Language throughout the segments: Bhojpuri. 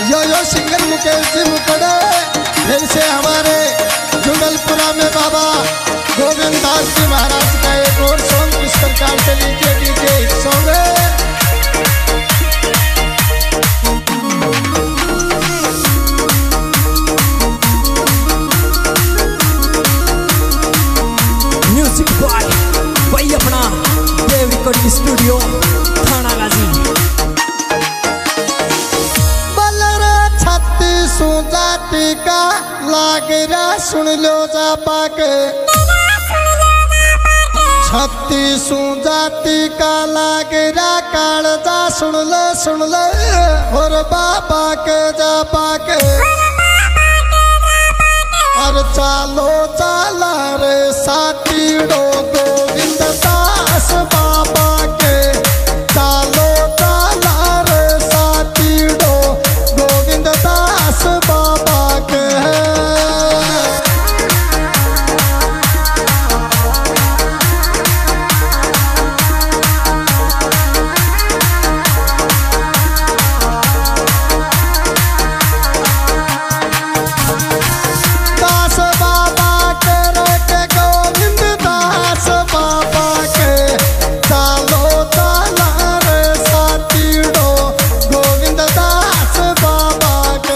यो सिंगर मुकेश जी मुकड़े, फिर से हमारे जुगलपुरा में बाबा गोविंद दास जी महाराज का एक और सॉन्ग इस प्रकार से लीजिए। डीजे सॉन्ग म्यूजिक बॉय भाई अपना देव रिकॉर्डिंग स्टूडियो थाना गाजी। जाति का लागरा सुन लो जा पाके, 36 जाति का लागरा कालजा सुन ले और बाबा के जा पाके। और चालो चाला रे साथीड़ो गोविंद दास बाबा के, चालो चाला रे साथीड़ो गोविंद दास बाबा के। दास बाबा के रे गोविंद दास बाबा के, चालो चाला रे साथीड़ो गोविंद दास बाबा के।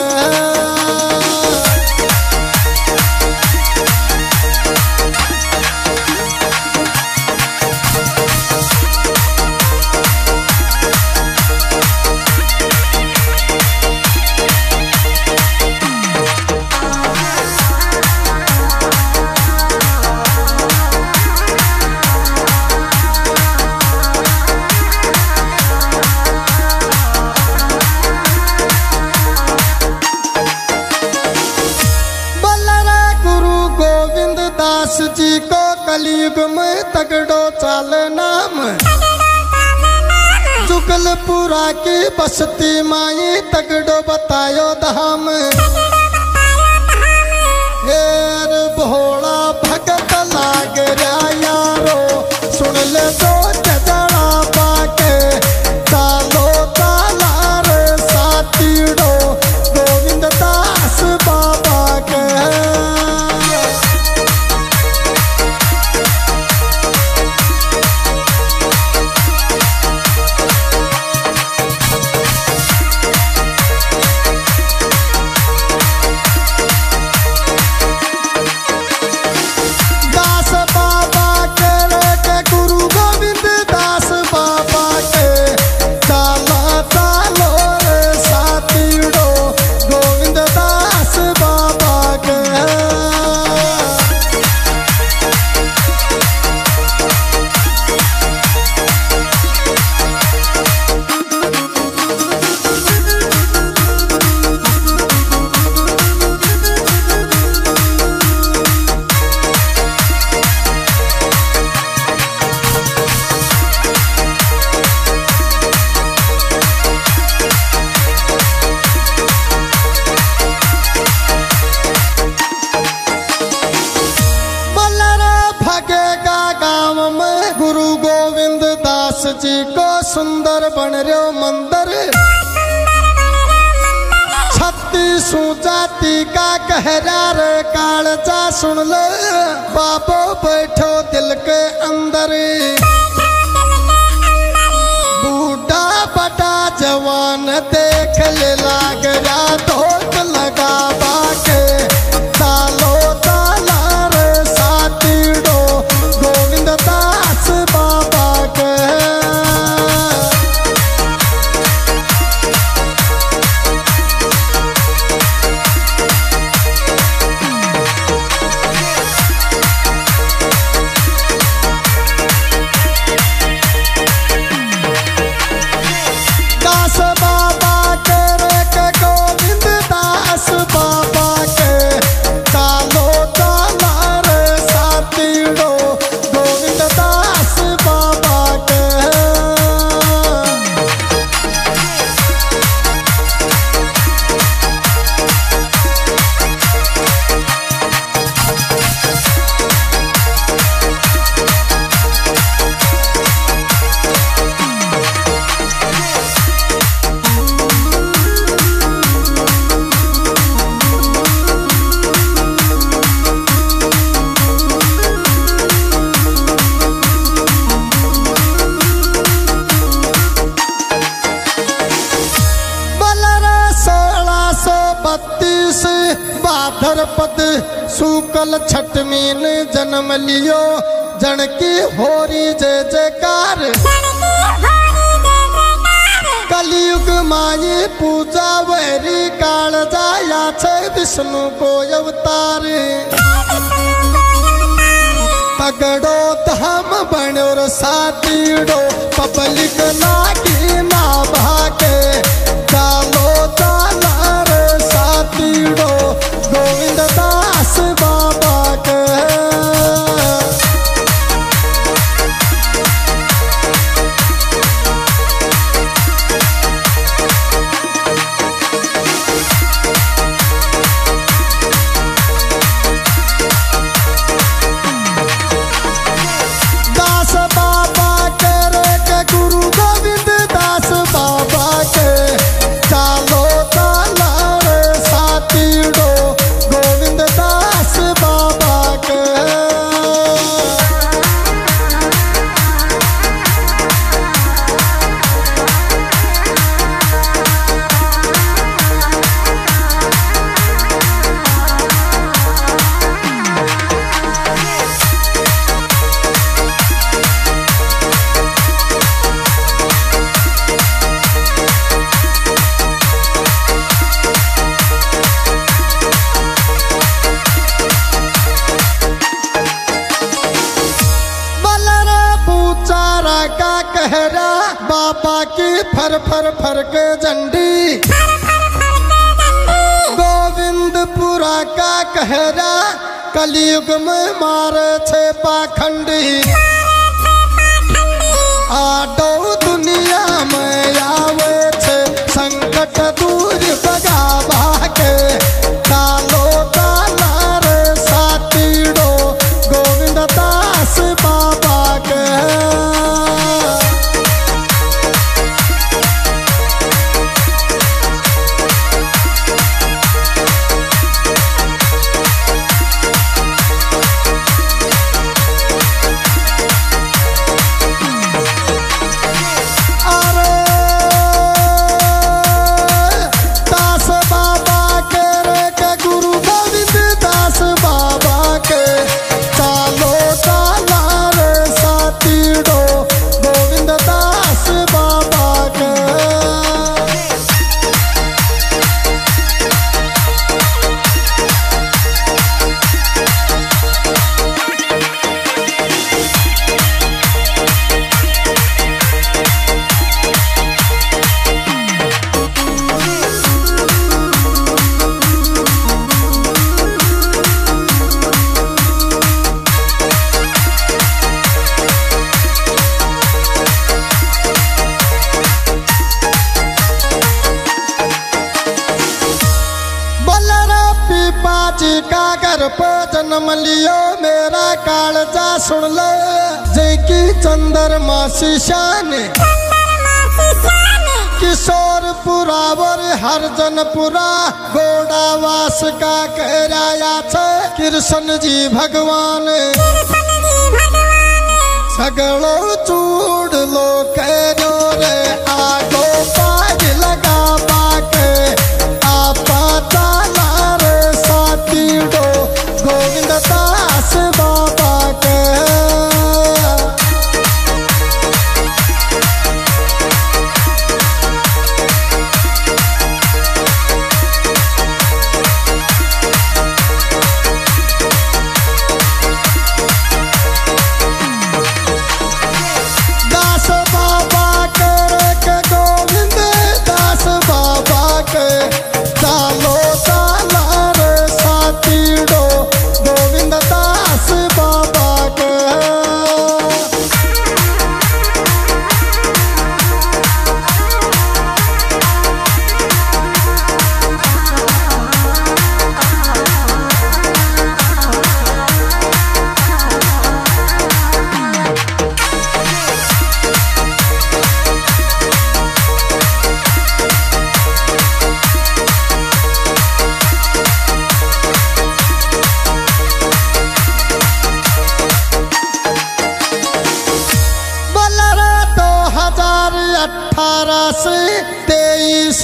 दास जी को कलयुग में तगड़ो चाल नाम, जुगलपुरा की बस्ती माई तगड़ो बतायो धाम। हेर भोला भगत लाग रहा यारो, सुन ले तो जड़ा पाके, चालो चाला रे साथीड़ो गोविंद दास बाबा के। दास बाबा के रे गुरु गोविंद दास बाबा के, चाला चालो रे साथीड़ो गोविंद दास बाबा के। भगेगा गांव में गुरु गोविंद दास जी को सुंदर बन रहो मंदिर, 36 जाति का गहरा रे कालजा सुन ले बाबो बैठो दिल के अंदर। बूढ़ा बड़ा जवान देख ले लाग रहा धोख लगा बाके, चालो चाला रे साथीड़ो गोविंद दास बाबा के। दास बाबा के रे गोविंद 32 भाद्रपद शुक्ल छठमीन जन्म लियो जन की होरी जय जयकार। कलयुग माई पूजा वैरी काल जाया छे विष्णु को अवतार। तगड़ो धाम बनो रो सातीड़ो पब्लिक लागी ना भागे चालो चाला रे सातीड़ो गोविंद दास बाबा के। कहरा बाबा की फर फर फर के झंडी गोविंदपुरा का कहरा कलयुग में मारे छे पाखंडी। आडो दुनिया में आवे छे संकट दूर भगावा के डालो डाला रे सातीड़ो गोविंद दास बाबा के। जी का घर पे जन्म लियो मेरा कालजा सुन ले जय की चंद्रमा शान। किशोरपुरा वर हरजनपुरा गोडावास का कहराया छे कृष्ण जी भगवान। सगलो चूड़ लो करो रे आगो पाग लगा बाके आपा चाला रे सातीड़ो गोविंद दास बाबा के।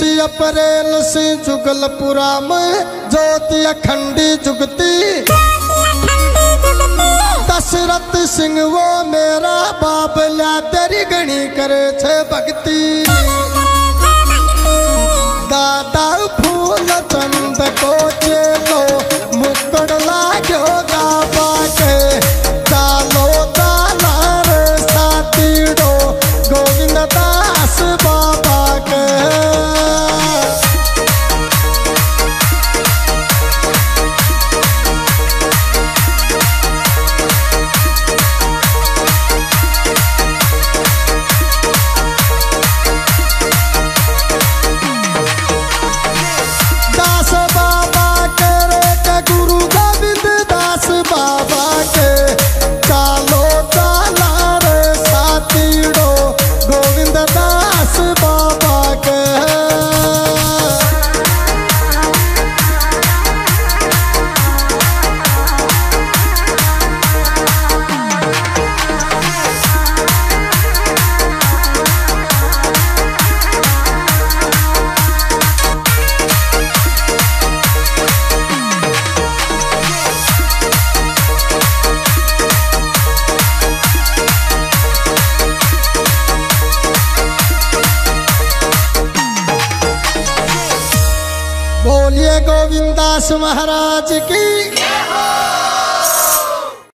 21 अप्रैल से जुगलपुरा में ज्योति अखंडी जुगती। दशरथ सिंह वो मेरा बाबला तेरी गणी करे छे भक्ति। दादा फूल चंद को चलो मुकड़ लाग्यो गाबा के। चालो चाला रे साथीड़ो गोविंद दास बाबा के। बोलिए गोविंद दास महाराज की।